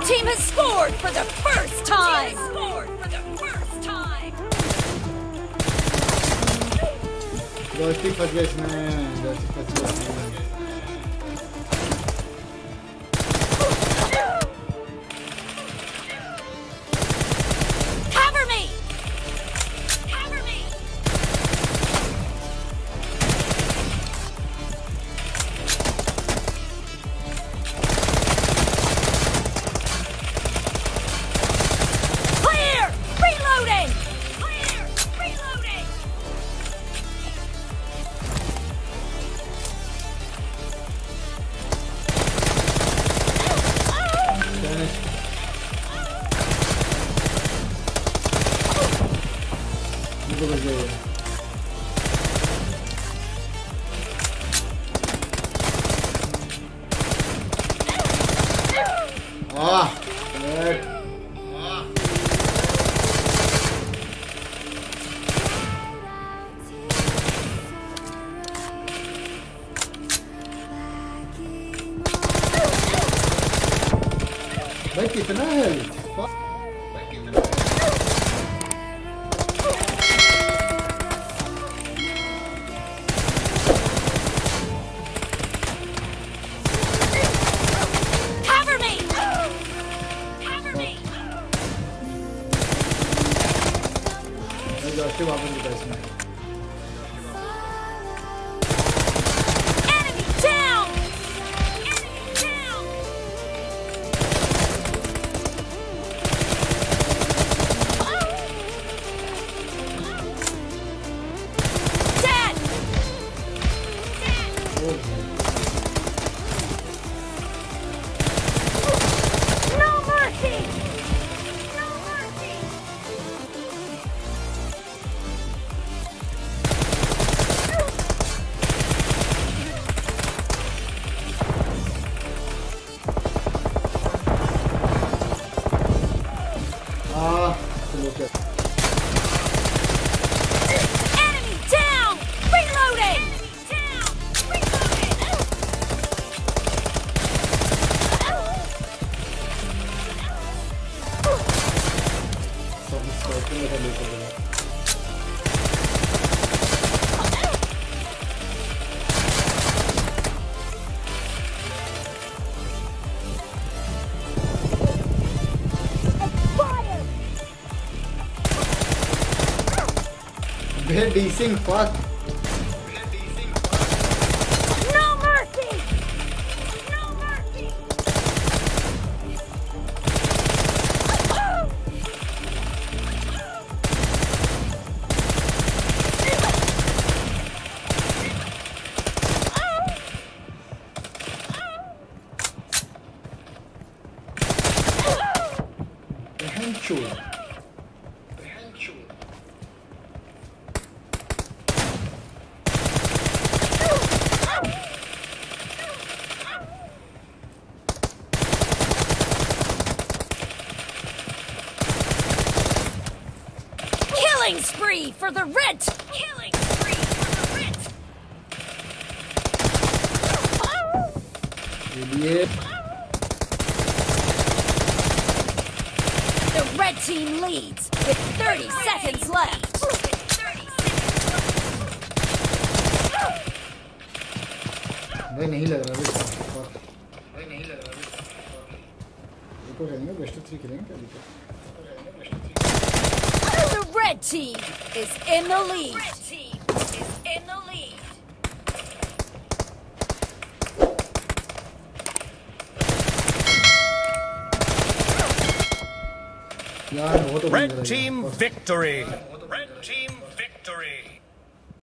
team has scored for the first time! Joystick फंस गया इसमें, joystick फंस गया। Cover me! Cover me! Clear! Reloading! Clear! Reloading! भाई कितना है? Cover me! Cover me! joystick वापस निकाल इसमें। Enemy down! Enemy down! Dead! No mercy! No mercy! Enemy down! Reloading! Down! Reloading! Bad desing, fuck. No mercy! No mercy! Killing spree for the red! Killing spree for the red! The red team leads with 30 seconds left. भाई नहीं लग रहा भाई नहीं लग रहा ये तो रहेंगे बेस्ट ऑफ 3 खेलेंगे क्या दिक्कत The red team is in the lead. Red team is in the lead. यार बहुत Red team victory.